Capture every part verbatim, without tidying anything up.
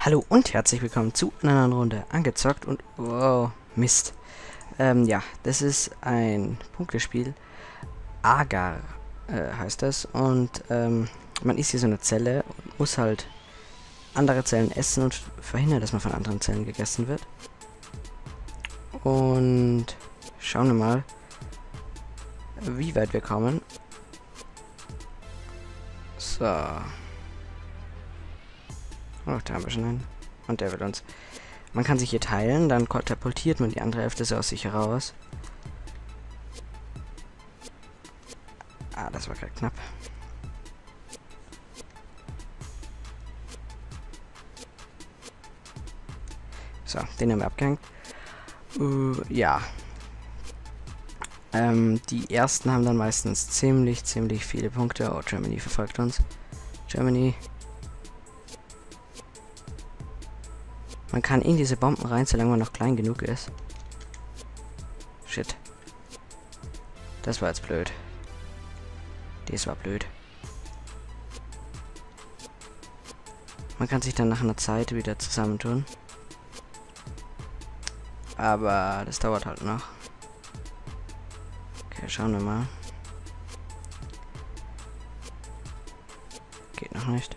Hallo und herzlich willkommen zu einer neuen Runde angezockt und wow, Mist. Ähm, ja, das ist ein Punktespiel. Agar äh, heißt das und ähm, man ist hier so eine Zelle und muss halt andere Zellen essen und verhindern, dass man von anderen Zellen gegessen wird. Und schauen wir mal, wie weit wir kommen. So. Oh, da haben wir schon einen. Und der will uns. Man kann sich hier teilen, dann katapultiert man die andere Hälfte so aus sich heraus. Ah, das war gerade knapp. So, den haben wir abgehängt. Uh, ja. Ähm, die ersten haben dann meistens ziemlich, ziemlich viele Punkte. Oh, Germany verfolgt uns. Germany. Man kann in diese Bomben rein, solange man noch klein genug ist. Shit. Das war jetzt blöd. Das war blöd. Man kann sich dann nach einer Zeit wieder zusammentun. Aber das dauert halt noch. Okay, schauen wir mal. Geht noch nicht.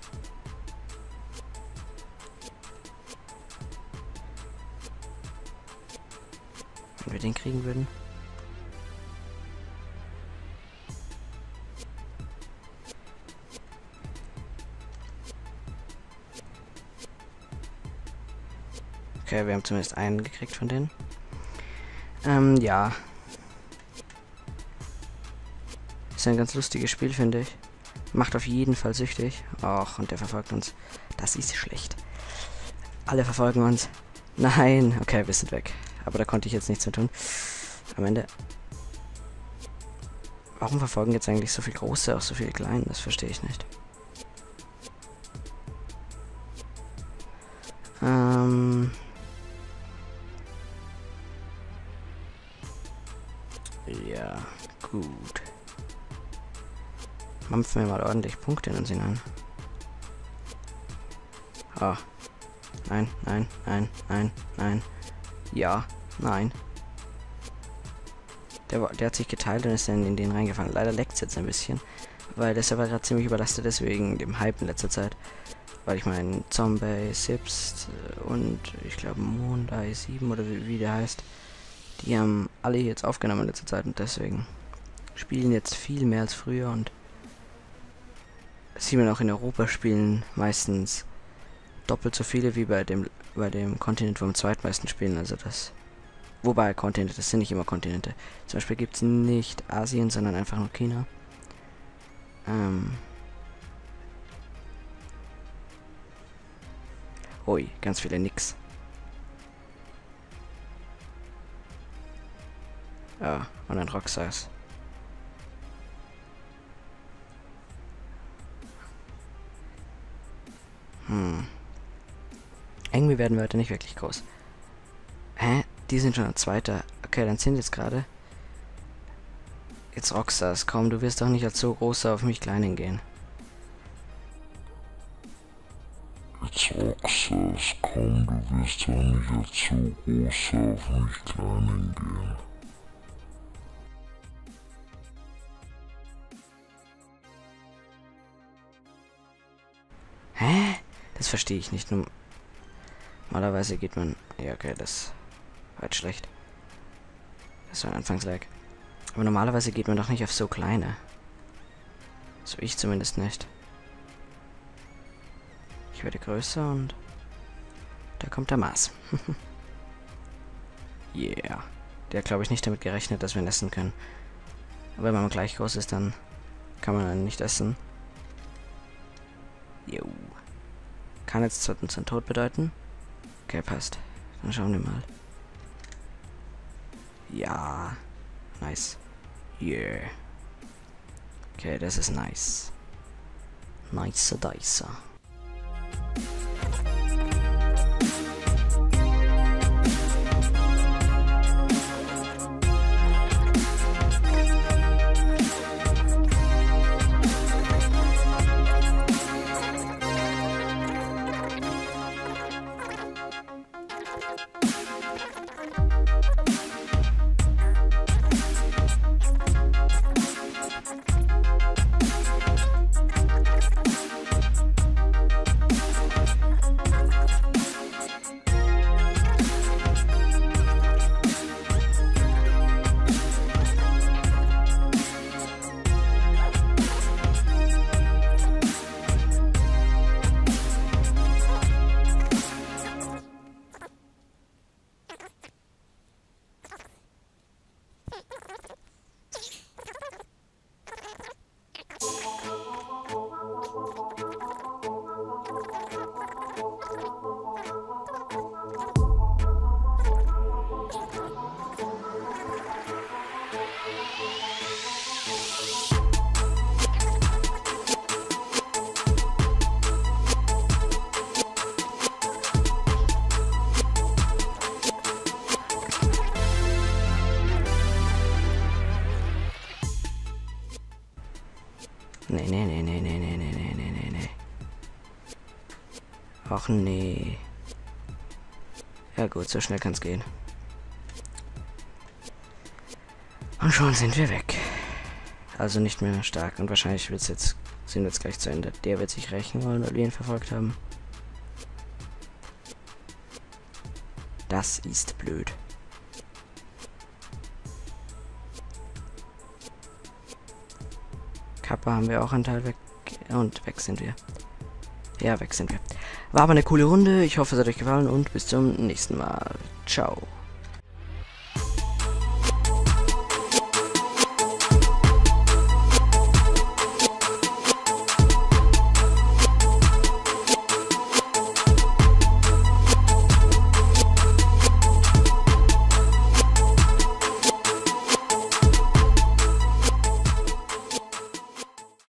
Wenn wir den kriegen würden. Okay, wir haben zumindest einen gekriegt von denen. Ähm, ja. Ist ein ganz lustiges Spiel, finde ich. Macht auf jeden Fall süchtig. Och, und der verfolgt uns. Das ist schlecht. Alle verfolgen uns. Nein. Okay, wir sind weg. Aber da konnte ich jetzt nichts mehr tun. Am Ende. Warum verfolgen jetzt eigentlich so viel Große, auch so viele Kleine? Das verstehe ich nicht. Ähm. Ja, gut. Mampfen wir mal ordentlich Punkte in uns hinein. Ah. Nein, nein, nein, nein, nein. Ja, nein. Der, der hat sich geteilt und ist dann in den reingefallen. Leider leckt es jetzt ein bisschen, weil der Server gerade ziemlich überlastet ist wegen dem Hype in letzter Zeit. Weil ich meine, Zombie, Sips und ich glaube Mondai sieben oder wie, wie der heißt, die haben alle jetzt aufgenommen in letzter Zeit und deswegen spielen jetzt viel mehr als früher und sieht man auch in Europa spielen meistens doppelt so viele wie bei dem bei dem Kontinent, wo am zweitmeisten spielen, also das. Wobei Kontinente, das sind nicht immer Kontinente. Zum Beispiel gibt es nicht Asien, sondern einfach nur China. Ähm. Ui, ganz viele Nix. Ja, und ein Rockstars. Hm. Irgendwie werden wir heute nicht wirklich groß. Hä? Die sind schon ein Zweiter. Okay, dann sind jetzt gerade. Jetzt Rockstars. Komm, du wirst doch nicht als so großer auf mich Kleinen gehen. Jetzt Rockstars. Komm, du wirst doch nicht als so großer auf mich Kleinen gehen. Hä? Das verstehe ich nicht. Normalerweise geht man. Ja, okay, das war jetzt schlecht. Das war ein Anfangslag. Aber normalerweise geht man doch nicht auf so kleine. So ich zumindest nicht. Ich werde größer und da kommt der Mars. Yeah. Der hat, glaube ich, nicht damit gerechnet, dass wir ihn essen können. Aber wenn man gleich groß ist, dann kann man ihn nicht essen. Jo. Kann jetzt unseren Tod bedeuten? Okay, passt. Dann schauen wir mal. Ja. Nice. Yeah. Okay, das ist nice. Nice Dicer. Ach nee. Ja gut, so schnell kann es gehen. Und schon sind wir weg. Also nicht mehr stark. Und wahrscheinlich wird's jetzt, sind wir jetzt gleich zu Ende. Der wird sich rächen wollen, weil wir ihn verfolgt haben. Das ist blöd. Kappa haben wir auch einen Teil weg. Und weg sind wir. Ja, weg sind wir. War aber eine coole Runde. Ich hoffe, es hat euch gefallen und bis zum nächsten Mal. Ciao.